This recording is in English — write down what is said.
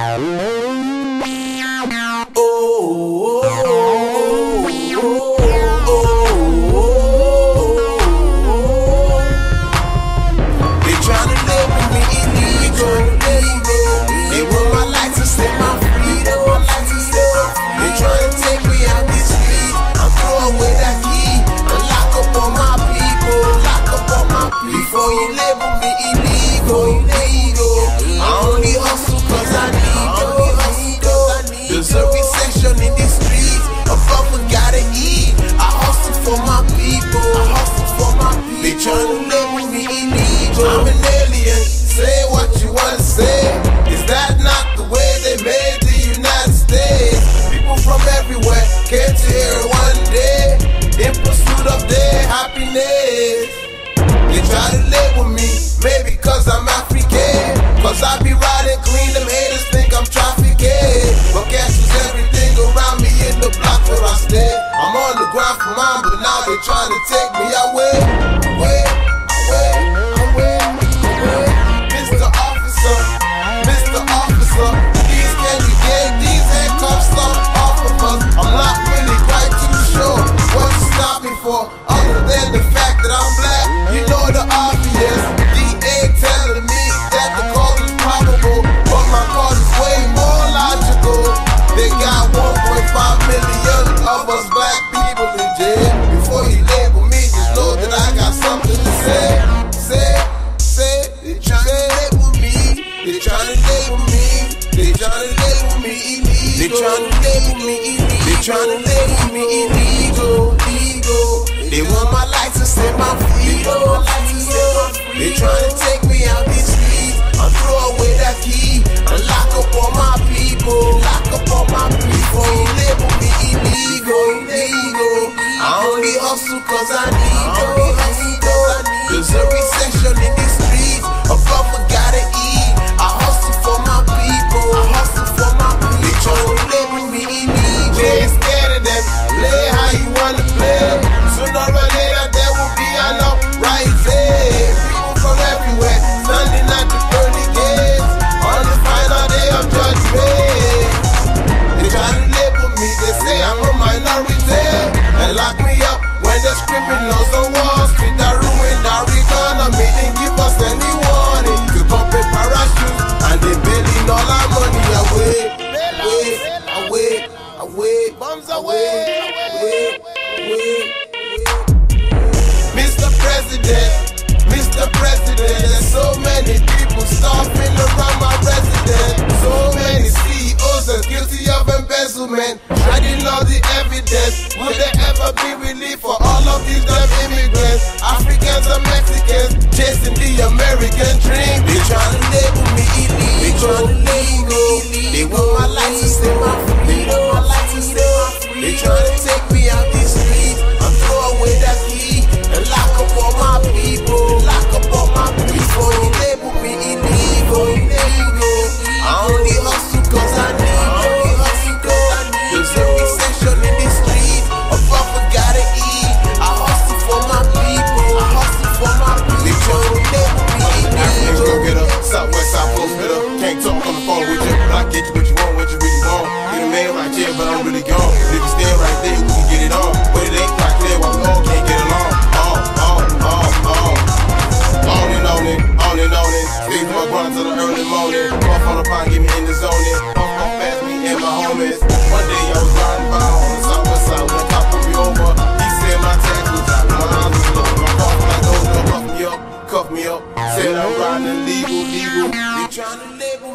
Before you label me illegal, I only hustle cause I need dough. There's a recession in the streets, a buffer gotta eat. I hustle for my people, They tryna label me illegal. I'm an alien, say what you wanna say. Is that not the way they made the United States? People from everywhere came to here one day in pursuit of their happiness. They try to label me, maybe cause I'm African, cause I be riding clean, them haters think I'm trafficking. But cash is everything around me in the block where I stay. I'm on the ground for mine, but now they trying to take me away. Mr. Officer, please can you get these handcuffs off of us? I'm not really quite too sure what to stop me for, other than the fact that I'm black. You know the obvious, DA telling me that the cause is probable, but my cause is way more logical. They got 1.5 million of us black people in jail. Before you label me, just know that I got something to say. They tryna label me, they tryna label me illegal. They tryna label me illegal. They want my license and my freedom. They tryna take me out these streets. I'm throw away that key and lock up all my people. Before you label me illegal. I only hustle cause I need dough. There's a recession in these streets, a buffer gotta eat. I hustle for my people. They tryna label me illegal. They ain't scared of them. Play how you wanna play. Sooner or later there will be an uprising. People from everywhere standing at the pearly gates on the final day of judgment. They try to label me, they say I'm a minority, and lock me up when there's criminals on Wall Street that ruined our economy. Didn't give us any warning to pump a parachute, and they bailing all our money away. Bombs away. Mr. President, there's so many people starving around my residence. So many CEOs are guilty of embezzlement, hiding all the evidence. Will there ever be relief for all of these damn immigrants? Africans and Mexicans chasing the American dream. They tryna label me illegal. They want my license and my freedom. They tryna take me out these streets and throw away that key and lock up all my people. Before you label me illegal. I only hustle cause I need dough. There's a recession in the streets, a buffer gotta eat. I hustle for my people. They tryna label me illegal. Go get up, Southwest, South Coast, better. Can't talk on the phone with you, but I get you what you want, what you really want. You're the man right here, but I'm really gone. Niggas stand right there, we can get it on. But it ain't quite clear why we all can't get along. On and on it. Stay my grind till the early morning. Puff on the pine, get me in the zone. Puff past me and my homies. One day I was riding by on the Southwest side when the cop pulled me over. He said my tax was out, my eyes was low. My car like those, cuff me up. Said I'm riding illegal. They tryna label